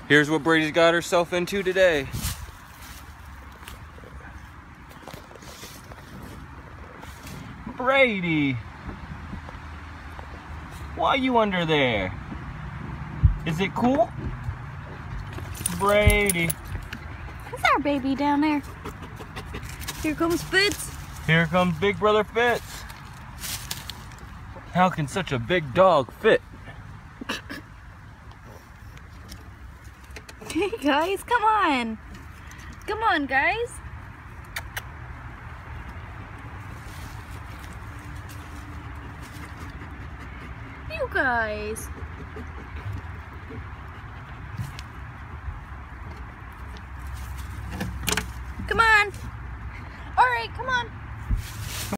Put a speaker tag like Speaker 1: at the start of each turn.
Speaker 1: Here's what Brady's got herself into today. Brady, why are you under there? Is it cool? Brady.
Speaker 2: That's our baby down there. Here comes Fitz.
Speaker 1: Here comes Big Brother Fitz. How can such a big dog fit?
Speaker 2: Hey guys, come on. Come on, guys. You guys.